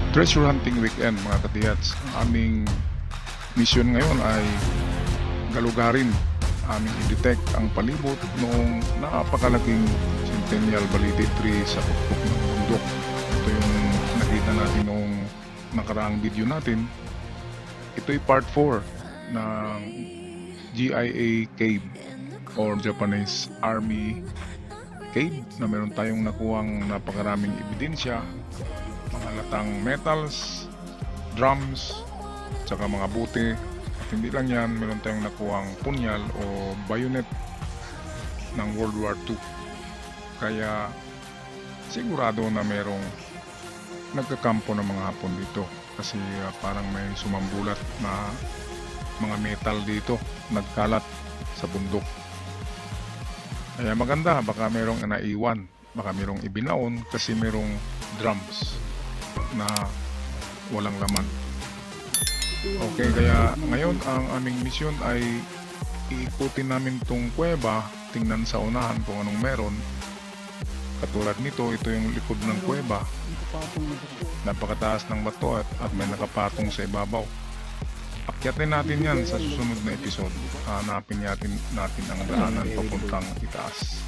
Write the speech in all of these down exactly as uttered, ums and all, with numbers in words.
Treasure hunting weekend mga katiyats. Aming mission ngayon ay galugarin, aming i-detect ang palibot noong napakalaking Centennial Balite tree sa tuktok ng bundok. Ito yung nakita natin noong nakaraang video natin. Ito'y part four ng G I A Cave or Japanese Army Cave na meron tayong nakuhang napakaraming ebidensya, mga latang metals, drums, tsaka mga bote. At hindi lang yan, meron tayong nakuhang punyal o bayonet ng World War Two. Kaya sigurado na merong nagkakampo ng mga Hapon dito kasi uh, parang may sumambulat na mga metal dito nagkalat sa bundok. Kaya maganda, baka merong naiwan, baka merong ibinaon kasi merong drums na walang laman. Okay, kaya ngayon ang aming misyon ay iikutin namin tong kuweba, tingnan sa unahan kung anong meron. Katulad nito, ito yung likod ng kuweba. Napakataas ng bato at, at may nakapatong sa ibabaw. Akyatin natin yan sa susunod na episode. Hanapin natin, natin ang daanan papuntang itaas.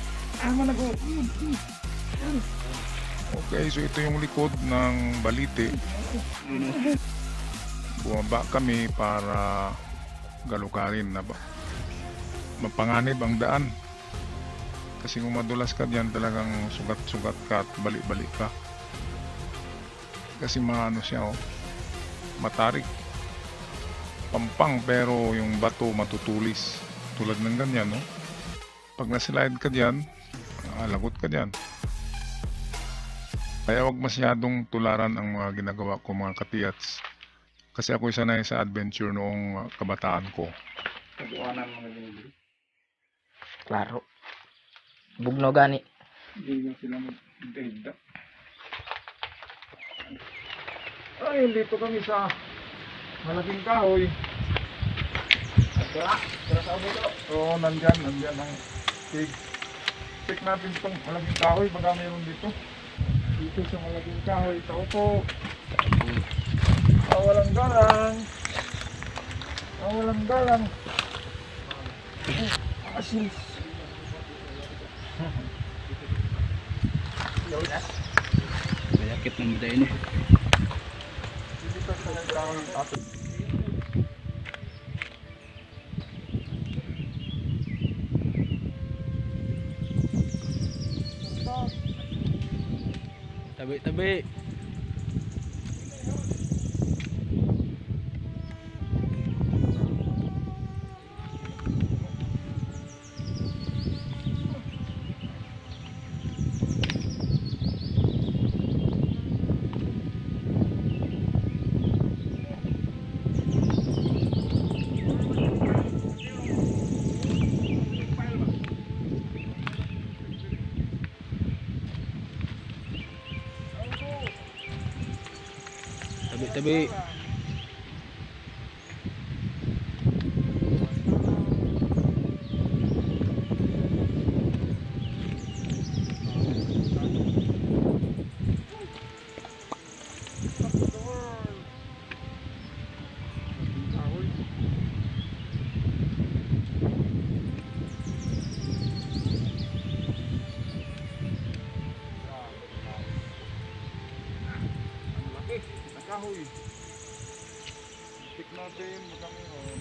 Okay, so ito yung likod ng Balite. Bumaba kami para galugarin na ba. Mapanganib ang daan. Kasi kung madulas ka dyan, talagang sugat-sugat ka at balik-balik ka. Kasi maano siya, oh, matarik. Pampang pero yung bato matutulis. Tulad ng ganyan, no? Pag naslide ka dyan, ah, lagot ka dyan. Kaya wag masyadong tularan ang mga ginagawa ko mga katiyats. Kasi ako'y sanay sa adventure noong uh, kabataan ko. Klaro. Bugno gani. Hindi na sila mag-date. Ay, dito kami sa malaking kahoy. Tara, tara sa ulo. Oo, nandyan, nandyan ang cave. Check natin itong malaking kahoy, baka mayroon dito. Dito sa malaking kahoy, tao po. Ah, walang galang. Ah, walang galang. Asin. Bayakit ng muday ini. Dito sa malaking kahoy, ato. Tabi, tabi. Tabi, tabi. Kahoy. Check natin, baka mayroon.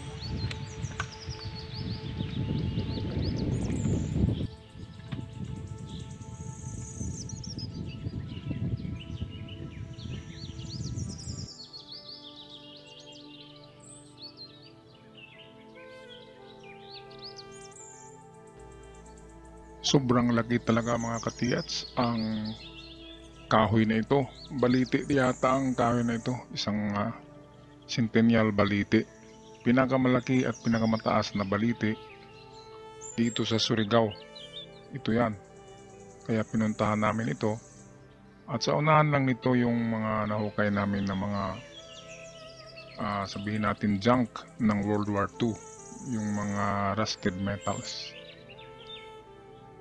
Sobrang laki talaga mga katiyats ang kahoy na ito. Balite yata ang kahoy na ito. Isang uh, Centennial Balite. Pinakamalaki at pinakamataas na balite dito sa Surigao. Ito yan. Kaya pinuntahan namin ito. At sa unahan lang nito yung mga nahukay namin na mga uh, sabihin natin junk ng World War Two. Yung mga rusted metals.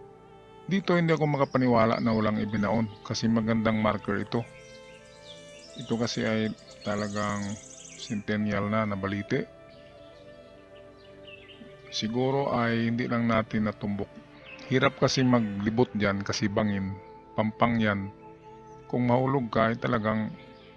Dito hindi ako makapaniwala na walang ibinaon kasi magandang marker ito. ito kasi ay talagang centennial na na balite. Siguro ay hindi lang natin natumbok. Hirap kasi maglibot dyan kasi bangin, pampang yan. Kung mahulog ka ay talagang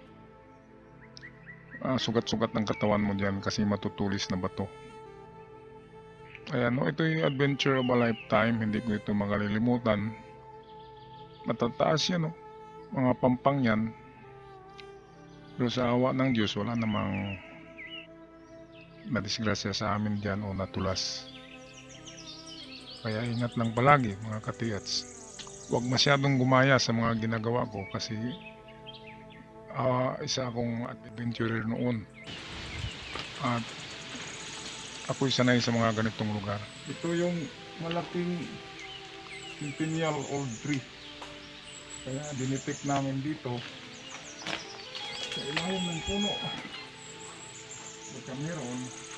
ah, sugat-sugat ng katawan mo dyan kasi matutulis na bato. Ayan, no, ito yung adventure of a lifetime, hindi ko ito makalilimutan. Matataas yan, no? Mga pampang yan. Pero sa awa ng Diyos, wala namang nadisgrasya sa amin dyan o natulas. Kaya ingat lang palagi mga katiyats. Huwag masyadong gumaya sa mga ginagawa ko kasi uh, isa akong adventurer noon. At ako'y sanay sa mga ganitong lugar. Ito yung malaking centennial old tree. Kaya dinitik namin dito sa ilalim ng puno. Baka meron.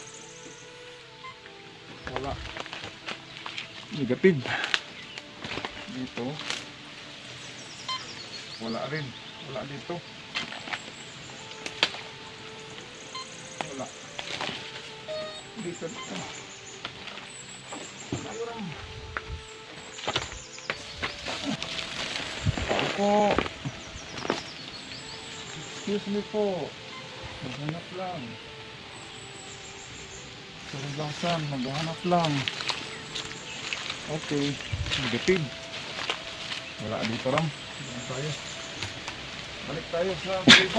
Wala. Negative. Dito. Wala rin. Wala dito. Wala. Dito. Ayun. Ako. Excuse me po. Maghanap lang. Saragasan. Maghanap lang. Okay. Negative. Wala dito ram. Balik tayo. Balik tayo sa iba.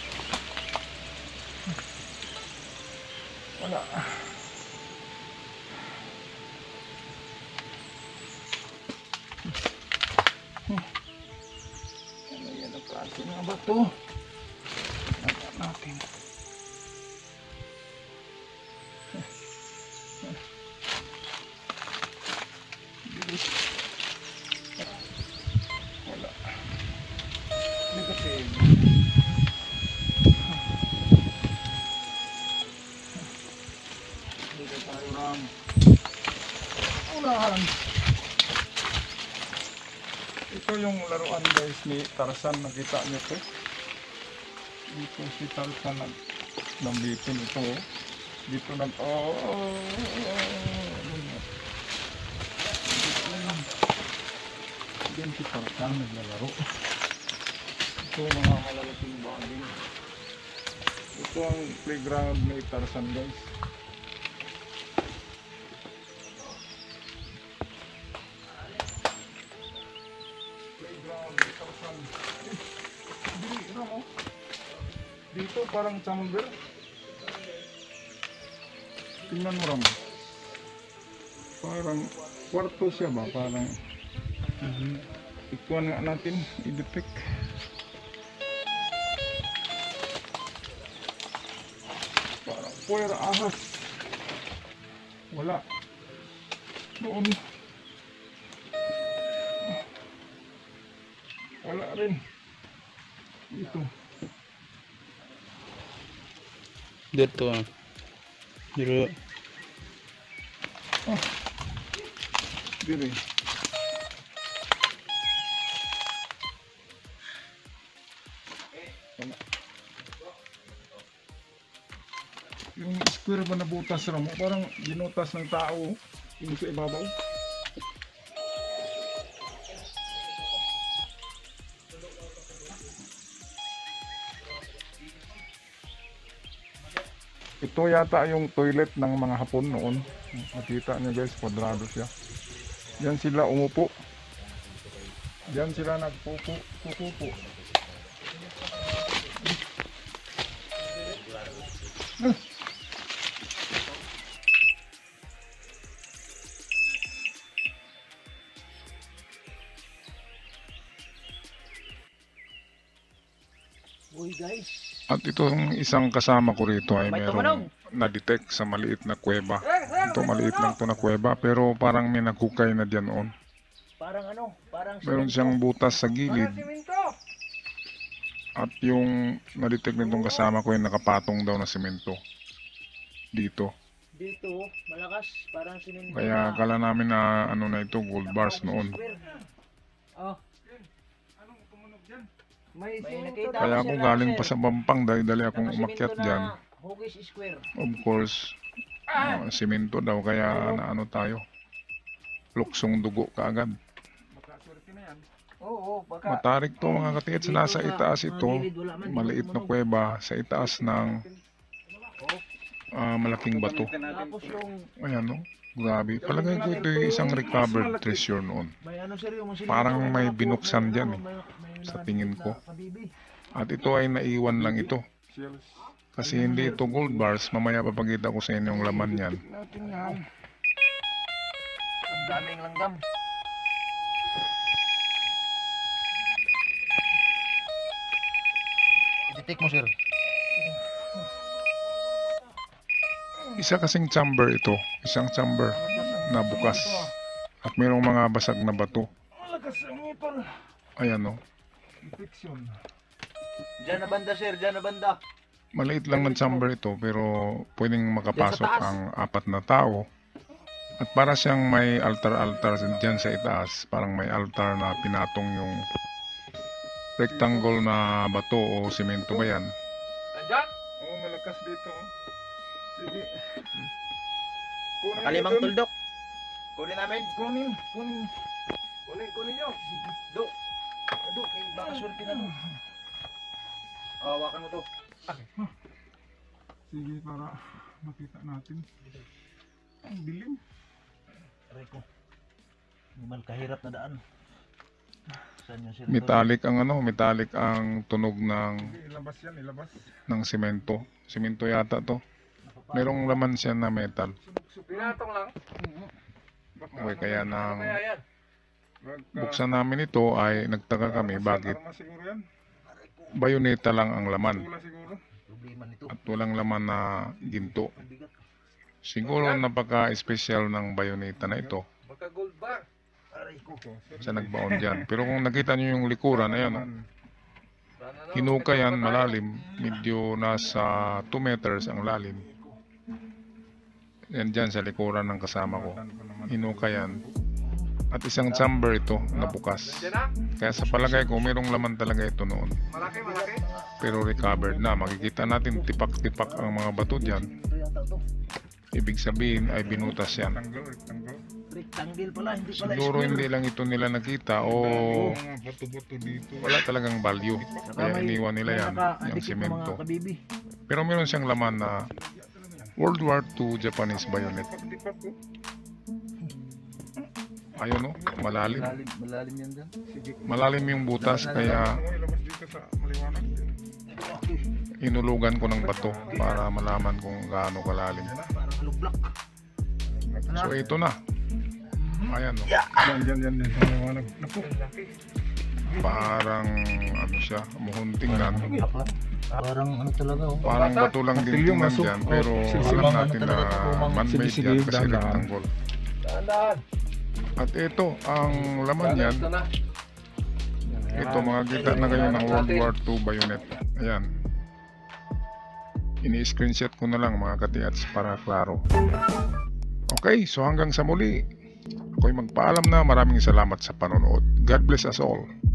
Wala. Ano yan ang klase nga ba ito? Tignan natin. Wala. Negative. Dito tayo ram. Unahan. Ito yung laruan guys ni Tarzan, nakita nyo to. Dito si Tarzan nag nambitin ito. Dito nag oh, oh, oh. Diyan si Tarzan naglalaro. Ito yung mga malalaking bagay. Ito ang playground ni Tarzan guys. Dito parang chamber. Tingnan mo ram. Parang kwarto siya ba? Parang uh-huh. Ikuan nga natin, i-detect. Parang puwera ahas. Wala. Doon. Wala rin. Dito. Dito. Dito. Ah. Dito. Wala. Yung square ba na butas ram mo? Parang ginutas ng tao. Yung sa ibabaw. Ito yata yung toilet ng mga Hapon noon. Nakita nyo guys, kwadrado siya. Diyan sila umupo. Diyan sila nagpupo, pupupo. Hmm. Uy guys. At itong isang kasama ko rito ay May merong na-detect sa maliit na kuweba. Ito maliit lang to na kuweba pero parang may nagkukay na diyan noon. Parang ano, parang Meron semento. siyang butas sa gilid. Parang semento. At yung na-detect nitong kasama ko ay nakapatong daw na semento. Dito. Dito, malakas, parang semento. Kaya akala namin na ano na ito, gold bars noon. Oh. Anong tumunog dyan? May May nakita Kaya ako galing pa sa Bampang dahil dali akong umakyat dyan. Hugis Square. Of course, uh, simento daw kaya naano tayo. Luksong dugo kaagad. Oo, baka Matarik to mga katiits. Nasa itaas ito. Maliit na kuweba sa itaas ng ah, malaking bato. tapos yung Ayan no. Grabe. Palagay ko ito yung isang recovered treasure noon. may ano sir yung mga Parang silinto, may mga binuksan may- dyan ano, eh, may- may sa nakadikit tingin na ko. kabibi. At ito ay naiwan lang ito. Kasi hindi ito gold bars. Mamaya papakita ko sa inyo yung laman yan. Natin yan. Ang daming langgam. I-detect mo sir. Isa kasing chamber ito. Isang chamber na bukas. At mayroong mga basag na bato. Malakas ang ipon. Ayan no. Diyan na banda sir, diyan na banda. Maliit lang ng chamber ito pero pwedeng makapasok taas. ang apat na tao. At para siyang may altar-altar dyan sa itaas. Parang may altar na pinatong yung rectangle na bato o simento ba yan? Andyan? Oo, malakas dito. Sige. Nakalimang tuldok. Kunin namin. Kunin, kunin. Kunin, kunin nyo. Do. Do, eh, baka swerte na to. Ah, hawakan mo to. Sige, para makita natin. Ang dilim. Aray ko. Mal kahirap na daan. Saan yung sir? Metallic ang ano, metallic ang tunog ng Ilabas yan, ilabas. ng simento. Simento yata to. Merong laman siya na metal. Pinatong lang. Okay, kaya nang Kaya yan. buksan namin ito ay nagtaka kami bakit Armas siguro yan. bayoneta lang ang laman Wala siguro. Problema nito. at walang laman na ginto. Ang bigat. Siguro napaka-special ng bayoneta na ito Baka gold bar. Aray ko. sa nagbaon dyan. Pero kung nakita nyo yung likuran, ayan, oh, Sana na. hinuka yan malalim. Medyo nasa two meters ang lalim. Yan dyan sa likuran ng kasama ko. Hinuka yan. At isang chamber ito na bukas. Nandiyan na? Kaya sa palagay ko, mayroong laman talaga ito noon. Malaki, malaki. Pero recovered na. Makikita natin tipak-tipak ang mga bato dyan. Ito yata to. Ibig sabihin ay binutas yan. Tanggol, tanggol. Rectangle pala, hindi pala Siguro square. hindi lang ito nila nakita o Mga bato-bato dito. wala talagang value. Saka Kaya may- iniwan nila may yan, naka-adikit yung na simento. mga kabibi. Pero meron siyang laman na World War Two Japanese bayonet. Tipak ko. Ayun no, malalim. Malalim, malalim yan dyan. Sige. Malalim yung butas kaya Ano, ilabas dito sa maliwanag. inulugan ko ng bato para malaman kung gaano kalalim. Parang lublak. So ito na. Ayan no. Yan, yan, yan, yan. Sa maliwanag. Naku. Parang ano siya, muhunting nan. Parang ano talaga oh. Parang bato lang din tingnan dyan. Pero alam natin na man-made yan kasi rectangle. Dahan-dahan. At ito, ang laman yan, Ito na. ito makikita na kayo ng World War Two bayonet. Ayan. Ini-screenshot ko na lang mga katiats para klaro. Okay, so hanggang sa muli. Ako'y magpaalam na. Maraming salamat sa panonood. God bless us all.